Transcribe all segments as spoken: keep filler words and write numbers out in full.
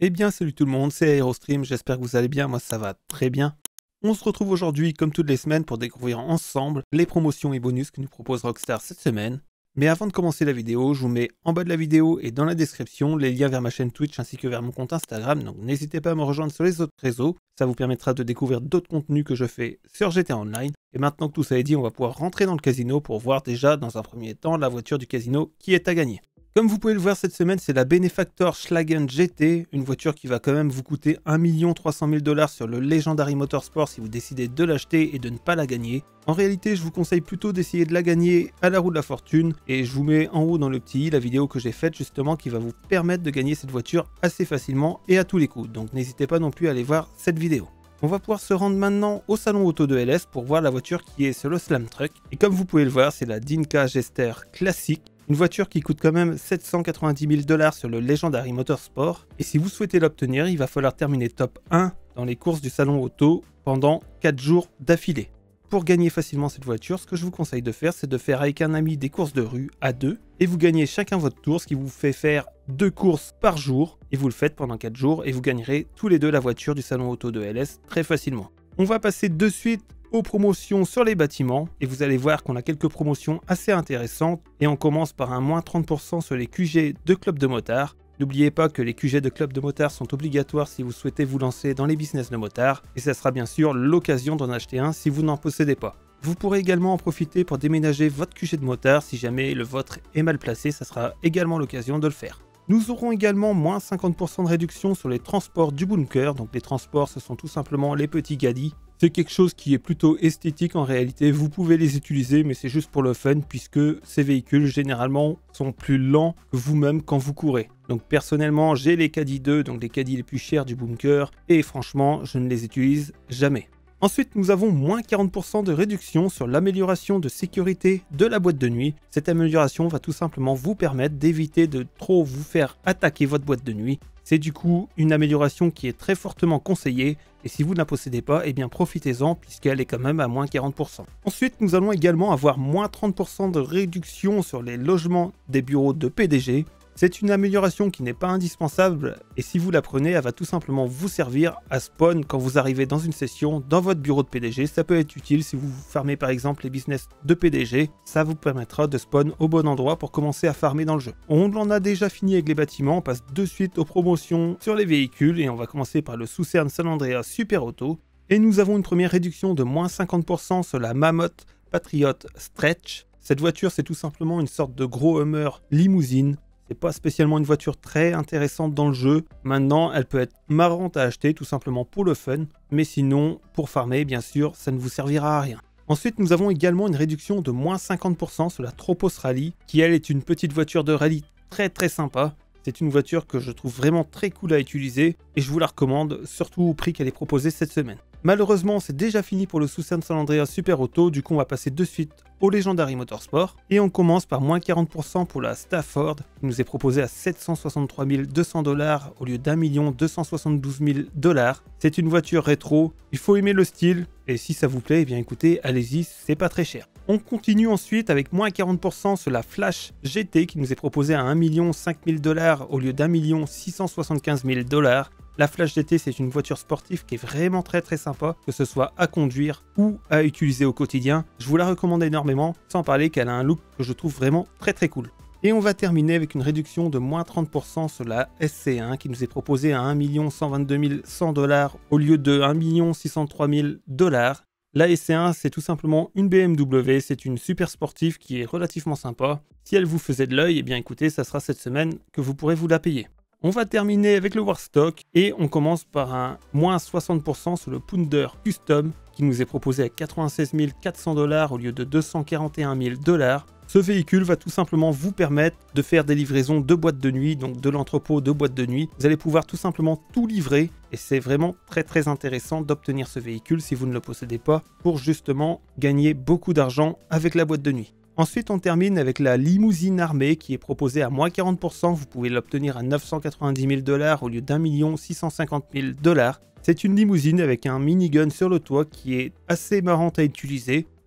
Eh bien salut tout le monde, c'est Aerostream, j'espère que vous allez bien, moi ça va très bien. On se retrouve aujourd'hui comme toutes les semaines pour découvrir ensemble les promotions et bonus que nous propose Rockstar cette semaine. Mais avant de commencer la vidéo, je vous mets en bas de la vidéo et dans la description les liens vers ma chaîne Twitch ainsi que vers mon compte Instagram, donc n'hésitez pas à me rejoindre sur les autres réseaux, ça vous permettra de découvrir d'autres contenus que je fais sur G T A Online. Et maintenant que tout ça est dit, on va pouvoir rentrer dans le casino pour voir déjà dans un premier temps la voiture du casino qui est à gagner. Comme vous pouvez le voir cette semaine, c'est la Benefactor Schlagen G T, une voiture qui va quand même vous coûter un million trois cent mille dollars sur le Legendary Motorsport si vous décidez de l'acheter et de ne pas la gagner. En réalité, je vous conseille plutôt d'essayer de la gagner à la roue de la fortune et je vous mets en haut dans le petit i la vidéo que j'ai faite justement qui va vous permettre de gagner cette voiture assez facilement et à tous les coups. Donc n'hésitez pas non plus à aller voir cette vidéo. On va pouvoir se rendre maintenant au salon auto de L S pour voir la voiture qui est sur le Slam Truck. Et comme vous pouvez le voir, c'est la Dinka Jester classique. Une voiture qui coûte quand même sept cent quatre-vingt-dix mille dollars sur le Legendary Motorsport. Et si vous souhaitez l'obtenir, il va falloir terminer top un dans les courses du salon auto pendant quatre jours d'affilée. Pour gagner facilement cette voiture, ce que je vous conseille de faire, c'est de faire avec un ami des courses de rue à deux. Et vous gagnez chacun votre tour, ce qui vous fait faire deux courses par jour. Et vous le faites pendant quatre jours et vous gagnerez tous les deux la voiture du salon auto de L S très facilement. On va passer de suite aux promotions sur les bâtiments et vous allez voir qu'on a quelques promotions assez intéressantes et on commence par un moins trente pour cent sur les Q G de club de motards. N'oubliez pas que les Q G de club de motards sont obligatoires si vous souhaitez vous lancer dans les business de motards et ça sera bien sûr l'occasion d'en acheter un si vous n'en possédez pas. Vous pourrez également en profiter pour déménager votre Q G de motard si jamais le vôtre est mal placé, ça sera également l'occasion de le faire. Nous aurons également moins cinquante pour cent de réduction sur les transports du bunker, donc les transports ce sont tout simplement les petits gaddies. C'est quelque chose qui est plutôt esthétique en réalité, vous pouvez les utiliser mais c'est juste pour le fun puisque ces véhicules généralement sont plus lents que vous-même quand vous courez. Donc personnellement j'ai les caddies deux, donc les caddies les plus chers du bunker et franchement je ne les utilise jamais. Ensuite, nous avons moins quarante pour cent de réduction sur l'amélioration de sécurité de la boîte de nuit. Cette amélioration va tout simplement vous permettre d'éviter de trop vous faire attaquer votre boîte de nuit. C'est du coup une amélioration qui est très fortement conseillée et si vous ne la possédez pas, eh bien profitez-en puisqu'elle est quand même à moins quarante pour cent. Ensuite, nous allons également avoir moins trente pour cent de réduction sur les logements des bureaux de P D G. C'est une amélioration qui n'est pas indispensable et si vous la prenez, elle va tout simplement vous servir à spawn quand vous arrivez dans une session dans votre bureau de P D G. Ça peut être utile si vous farmez par exemple les business de P D G, ça vous permettra de spawn au bon endroit pour commencer à farmer dans le jeu. On en a déjà fini avec les bâtiments, on passe de suite aux promotions sur les véhicules et on va commencer par le Southern San Andreas Super Auto. Et nous avons une première réduction de moins cinquante pour cent sur la Mammoth Patriot Stretch. Cette voiture c'est tout simplement une sorte de gros Hummer limousine. C'est pas spécialement une voiture très intéressante dans le jeu. Maintenant, elle peut être marrante à acheter tout simplement pour le fun. Mais sinon, pour farmer, bien sûr, ça ne vous servira à rien. Ensuite, nous avons également une réduction de moins cinquante pour cent sur la Tropos Rally, qui elle est une petite voiture de rallye très très sympa. C'est une voiture que je trouve vraiment très cool à utiliser et je vous la recommande, surtout au prix qu'elle est proposée cette semaine. Malheureusement, c'est déjà fini pour le Southern San Andreas Super Auto, du coup on va passer de suite au Legendary Motorsport. Et on commence par moins quarante pour cent pour la Stafford, qui nous est proposée à sept cent soixante-trois mille deux cents dollars au lieu d'un million deux cent soixante-douze mille dollars. C'est une voiture rétro, il faut aimer le style, et si ça vous plaît, eh bien écoutez, allez-y, c'est pas très cher. On continue ensuite avec moins quarante pour cent sur la Flash G T qui nous est proposée à un million cinq mille dollars au lieu d'un million six cent soixante-quinze mille dollars. La Flash G T c'est une voiture sportive qui est vraiment très très sympa, que ce soit à conduire ou à utiliser au quotidien. Je vous la recommande énormément, sans parler qu'elle a un look que je trouve vraiment très très cool. Et on va terminer avec une réduction de moins trente pour cent sur la S C un qui nous est proposée à un million cent vingt-deux mille cent dollars au lieu de un million six cent trois mille dollars. La S C un c'est tout simplement une B M W, c'est une super sportive qui est relativement sympa. Si elle vous faisait de l'œil, eh bien écoutez, ça sera cette semaine que vous pourrez vous la payer. On va terminer avec le Warstock et on commence par un moins soixante pour cent sur le Pounder Custom qui nous est proposé à quatre-vingt-seize mille quatre cents dollars au lieu de deux cent quarante et un mille dollars. Ce véhicule va tout simplement vous permettre de faire des livraisons de boîtes de nuit, donc de l'entrepôt de boîtes de nuit. Vous allez pouvoir tout simplement tout livrer et c'est vraiment très très intéressant d'obtenir ce véhicule si vous ne le possédez pas pour justement gagner beaucoup d'argent avec la boîte de nuit. Ensuite, on termine avec la limousine armée qui est proposée à moins quarante pour cent. Vous pouvez l'obtenir à neuf cent quatre-vingt-dix mille dollars au lieu d'un million six cent cinquante mille dollars. C'est une limousine avec un minigun sur le toit qui est assez marrante à utiliser.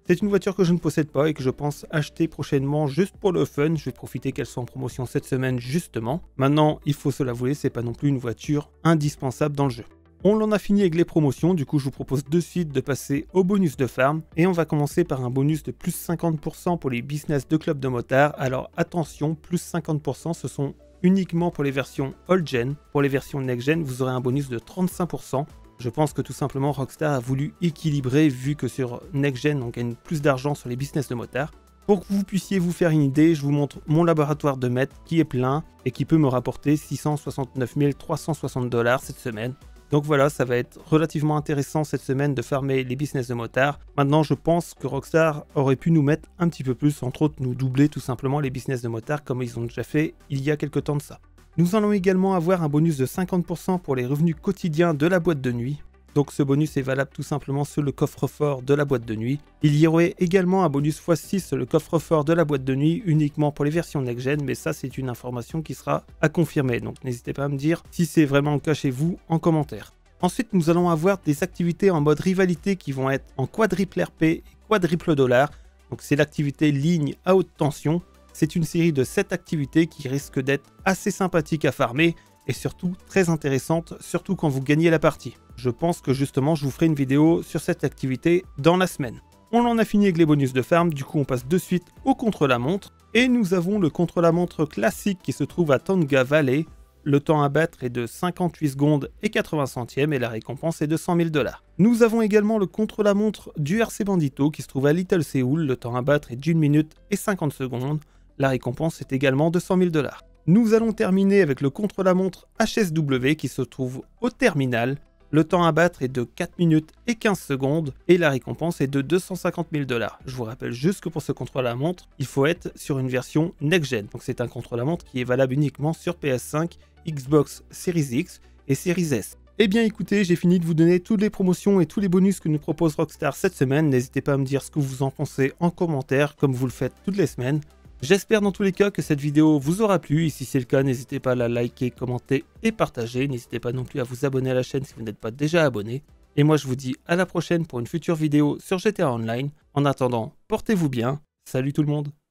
C'est une voiture que je ne possède pas et que je pense acheter prochainement juste pour le fun. Je vais profiter qu'elle soit en promotion cette semaine justement. Maintenant, il faut se l'avouer, c'est pas non plus une voiture indispensable dans le jeu. On l'en a fini avec les promotions, du coup je vous propose de suite de passer au bonus de farm. Et on va commencer par un bonus de plus cinquante pour cent pour les business de club de motards. Alors attention, plus cinquante pour cent ce sont uniquement pour les versions old gen. Pour les versions next gen, vous aurez un bonus de trente-cinq pour cent. Je pense que tout simplement Rockstar a voulu équilibrer vu que sur next gen on gagne plus d'argent sur les business de motards. Pour que vous puissiez vous faire une idée, je vous montre mon laboratoire de maître qui est plein et qui peut me rapporter six cent soixante-neuf mille trois cent soixante dollars cette semaine. Donc voilà, ça va être relativement intéressant cette semaine de farmer les business de motards. Maintenant, je pense que Rockstar aurait pu nous mettre un petit peu plus, entre autres nous doubler tout simplement les business de motards comme ils ont déjà fait il y a quelques temps de ça. Nous allons également avoir un bonus de cinquante pour cent pour les revenus quotidiens de la boîte de nuit. Donc ce bonus est valable tout simplement sur le coffre-fort de la boîte de nuit. Il y aurait également un bonus fois six sur le coffre-fort de la boîte de nuit uniquement pour les versions next-gen, mais ça c'est une information qui sera à confirmer. Donc n'hésitez pas à me dire si c'est vraiment le cas chez vous en commentaire. Ensuite nous allons avoir des activités en mode rivalité qui vont être en quadruple R P et quadruple dollar. Donc c'est l'activité ligne à haute tension. C'est une série de sept activités qui risquent d'être assez sympathiques à farmer et surtout très intéressantes, surtout quand vous gagnez la partie. Je pense que justement je vous ferai une vidéo sur cette activité dans la semaine. On en a fini avec les bonus de farm, du coup on passe de suite au contre-la-montre. Et nous avons le contre-la-montre classique qui se trouve à Tanga Valley. Le temps à battre est de cinquante-huit secondes et quatre-vingts centièmes et la récompense est de cent mille dollars. Nous avons également le contre-la-montre du R C Bandito qui se trouve à Little Seoul. Le temps à battre est d'une minute et cinquante secondes. La récompense est également de cent mille dollars. Nous allons terminer avec le contre-la-montre H S W qui se trouve au terminal. Le temps à battre est de quatre minutes et quinze secondes et la récompense est de deux cent cinquante mille dollars. Je vous rappelle juste que pour ce contre-la-montre, il faut être sur une version next-gen. Donc c'est un contre-la-montre qui est valable uniquement sur P S cinq, Xbox Series X et Series S. Eh bien écoutez, j'ai fini de vous donner toutes les promotions et tous les bonus que nous propose Rockstar cette semaine. N'hésitez pas à me dire ce que vous en pensez en commentaire comme vous le faites toutes les semaines. J'espère dans tous les cas que cette vidéo vous aura plu et si c'est le cas, n'hésitez pas à la liker, commenter et partager. N'hésitez pas non plus à vous abonner à la chaîne si vous n'êtes pas déjà abonné. Et moi je vous dis à la prochaine pour une future vidéo sur G T A Online. En attendant, portez-vous bien. Salut tout le monde.